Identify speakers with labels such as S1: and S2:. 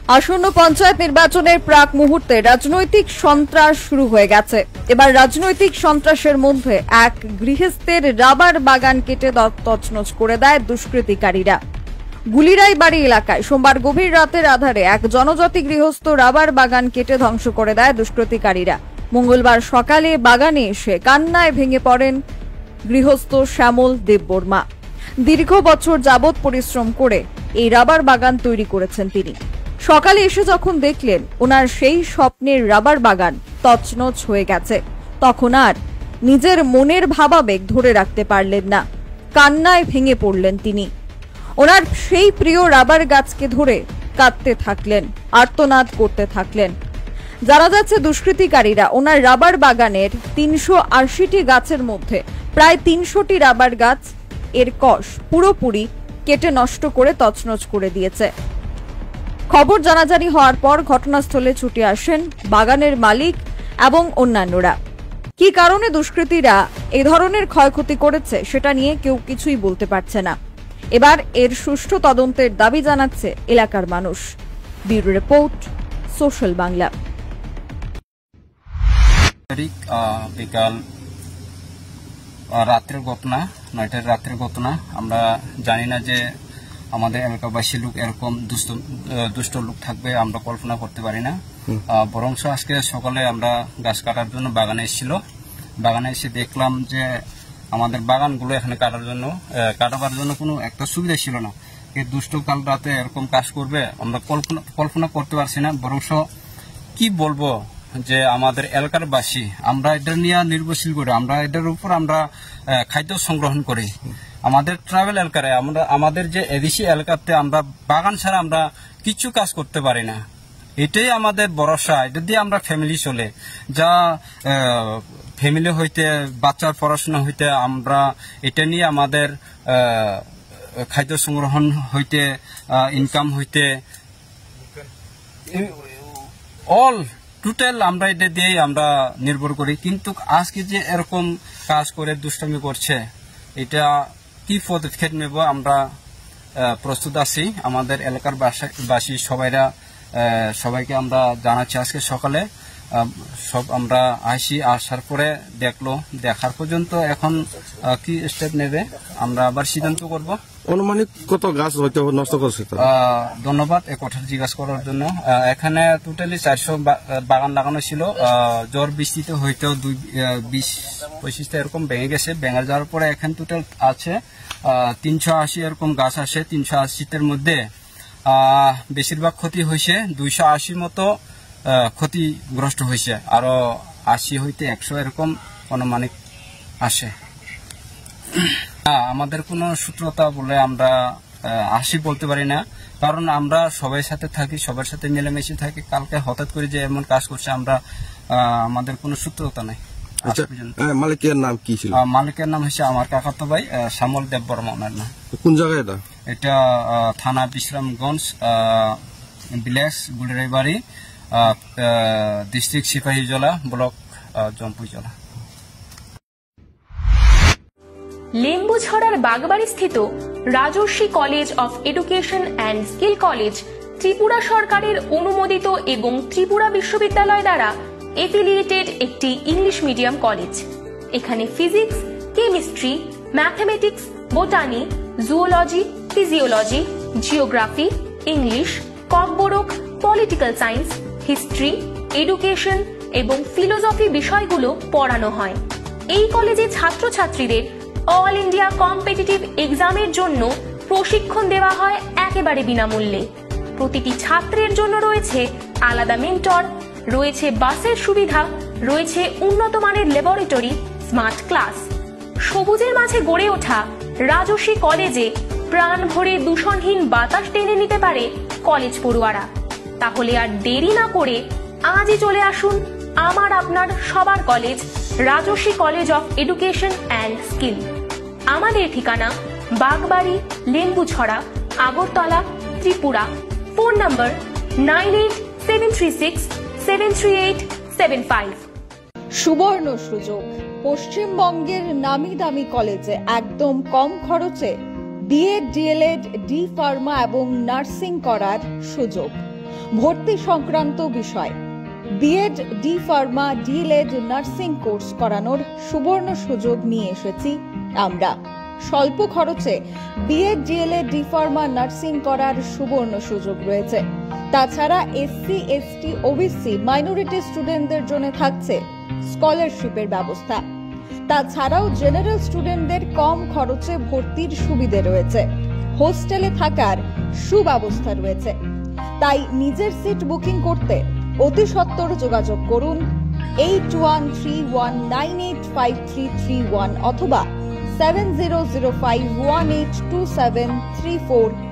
S1: আসন্ন পঞ্চায়েত নির্বাচনের প্রাক মুহূর্তে রাজনৈতিক সন্ত্রাস শুরু হয়ে গেছে। এবার রাজনৈতিক সন্ত্রাসের মধ্যে এক গৃহস্থের রাবার বাগান কেটে তছনছ করে দেয় দুষ্কৃতিকারীরা। গুলিরাই বাড়ি এলাকায় সোমবার গভীর রাতের আধারে এক জনজাতি গৃহস্থ রাবার বাগান কেটে ধ্বংস করে দেয় দুষ্কৃতিকারীরা। মঙ্গলবার সকালে বাগানে এসে কান্নায় ভেঙে পড়েন গৃহস্থ শ্যামল দেববর্মা। দীর্ঘ বছর যাবৎ পরিশ্রম করে এই রাবার বাগান তৈরি করেছেন তিনি। সকালে এসে যখন দেখলেন ওনার সেই স্বপ্নের রাবার বাগান তছনছ হয়ে গেছে, তখন আর নিজের মনের ভাবাবেগ ধরে রাখতে পারলেন না। কান্নায় ভেঙে পড়লেন তিনি। ওনার সেই প্রিয় রাবার গাছকে ধরে কাঁদতে থাকলেন, আর্তনাদ করতে থাকলেন। জানা যাচ্ছে দুষ্কৃতিকারীরা ওনার রাবার বাগানের ৩৮০টি গাছের মধ্যে প্রায় ৩০০টি রাবার গাছ এর কষ পুরোপুরি কেটে নষ্ট করে তছনছ করে দিয়েছে। খবর জানাজানি হওয়ার পর ঘটনাস্থলে ছুটে আসেন বাগানের মালিক এবং অন্যান্যরা। কি কারণে দুষ্কৃতীরা এই ধরনের ক্ষয়ক্ষতি করেছে সেটা নিয়ে কেউ কিছুই বলতে পারছে না। এবার এর সুষ্ঠু তদন্তের দাবি জানাচ্ছে এলাকার মানুষ। Bureau report, social Bangla.
S2: বিকাল রাত্রের ঘটনা, ৯টার রাত্রের ঘটনা। আমরা জানি না যে আমাদের এলাকাবাসী লোক এরকম দুষ্ট লোক থাকবে, আমরা কল্পনা করতে পারি না। বরং আজকে সকালে আমরা গাছ কাটার জন্য বাগানে এসেছিল। বাগানে এসে দেখলাম যে আমাদের বাগানগুলো এখানে কাটাবার জন্য কোনো একটা সুবিধা ছিল না। এই দুষ্ট কাল রাতে এরকম কাজ করবে আমরা কল্পনা করতে পারছি না। বরং কি বলবো যে আমাদের এলাকার বাসী, আমরা এটা নিয়ে নির্ভরশীল করি, আমরা এটার উপর আমরা খাদ্য সংগ্রহণ করি। আমাদের ট্রাভেল এলাকায় আমাদের যে এদেশি এলাকাতে আমরা বাগান ছাড়া আমরা কিছু কাজ করতে পারি না। এটাই আমাদের ভরসা, এটা দিয়ে আমরা ফ্যামিলি চলে। যা ফ্যামিলি হইতে বাচ্চার পড়াশোনা হইতে আমরা এটা নিয়ে আমাদের খাদ্য সংগ্রহণ হইতে ইনকাম হইতে অল টোটাল আমরা এটা দিয়েই আমরা নির্ভর করি। কিন্তু আজকে যে এরকম কাজ করে দুষ্টামি করছে, এটা কি পদক্ষেপ নেব আমরা প্রস্তুত আছি। আমাদের এলাকার বাসী সবাইকে আমরা জানাচ্ছি আজকে সকালে সব আমরা আসার পরে দেখার পর্যন্ত এখন কি স্টেপ নেবে আমরা আবার সিদ্ধান্ত করব।
S3: অনুমানিক কত গাছ হয়তো নষ্ট করছে?
S2: ধন্যবাদ এই কথা জিজ্ঞাসা করার জন্য। এখানে টোটালি 400 বাগান লাগানো ছিল। জ্বর বৃষ্টিতে হয়তো 20-25টা এরকম ভেঙে গেছে। ভেঙে যাওয়ার পরে এখানে টোটাল আছে 380 এরকম গাছ আসে। 380টার মধ্যে বেশিরভাগ ক্ষতি হয়েছে, 280 মতো ক্ষতিগ্রস্ত হয়েছে, আরো 80 হইতে 100 এরকম অনুমানিক আসে। আমাদের কোনো সূত্রতা বলে আমরা 80 বলতে পারি না, কারণ আমরা সবাই সাথে থাকি, সবার সাথে মিলেমিশে থাকি। কালকে হঠাৎ করে যে এমন কাজ করছে আমাদের কোনো সূত্রতা নাই।
S3: মালিকের নাম কি ছিল?
S2: মালিকের নাম হচ্ছে আমার কাকাতো ভাই শ্যামল দেববর্মা। ওনার নাম। কোন জায়গায় এটা? থানা Bishramganj, village Gulirai Bari, district Sipahijala, block Jampuijala.
S4: লেম্বুছড়ার বাগবাড়ি স্থিত Rajarshi college of education and skill college Tripura সরকারের অনুমোদিত এবং ত্রিপুরা বিশ্ববিদ্যালয় দ্বারা এফিলিয়েটেড একটি ইংলিশ মিডিয়াম কলেজ। এখানে physics, chemistry, mathematics, botany, zoology, physiology, geography, English, Kokborok, political science, history, education এবং ফিলোসফি বিষয়গুলো পড়ানো হয়। এই কলেজে ছাত্রছাত্রীদের অল ইন্ডিয়া কম্পিটিটিভ এক্সামের জন্য প্রশিক্ষণ দেওয়া হয় একেবারে বিনামূল্যে। প্রতিটি ছাত্রের জন্য রয়েছে আলাদা মেন্টর, রয়েছে বাসের সুবিধা, রয়েছে উন্নত মানের ল্যাবরেটরি, স্মার্ট ক্লাস। সবুজের মাঝে গড়ে ওঠা রাজর্ষি কলেজে প্রাণ ভরে দূষণহীন বাতাস টেনে নিতে পারে কলেজ পড়ুয়ারা। তাহলে আর দেরি না করে আজই চলে আসুন আমার আপনার সবার college Rajarshi college of education and skill. আমাদের ঠিকানা বাগবাড়ি, লেম্বুছড়া, আগরতলা, ত্রিপুরা। Phone number 9873673875।
S1: সুবর্ণ সুযোগ, পশ্চিমবঙ্গের নামি দামি কলেজে একদম কম খরচে বিএড, ডিএলএড, ডি ফার্মা এবং নার্সিং করার সুযোগ। ভর্তি সংক্রান্ত বিষয় B Ed, D pharma, D El Ed, nursing course করানোর সুবর্ণ সুযোগ নিয়ে এসেছি আমরা। স্বল্প খরচে B Ed, D El Ed, D pharma, nursing করার সুবর্ণ সুযোগ রয়েছে। তাছাড়া এসসি, এসটি, ওবিসি, মাইনরিটি স্টুডেন্টদের জন্য থাকছে স্কলারশিপের ব্যবস্থা। তাছাড়াও জেনারেল স্টুডেন্টদের কম খরচে ভর্তির সুবিধে রয়েছে। হোস্টেলে থাকার সুব্যবস্থা রয়েছে। তাই নিজের সিট বুকিং করতে অতি সত্বর যোগাযোগ করুন 8131985331 অথবা 7005182734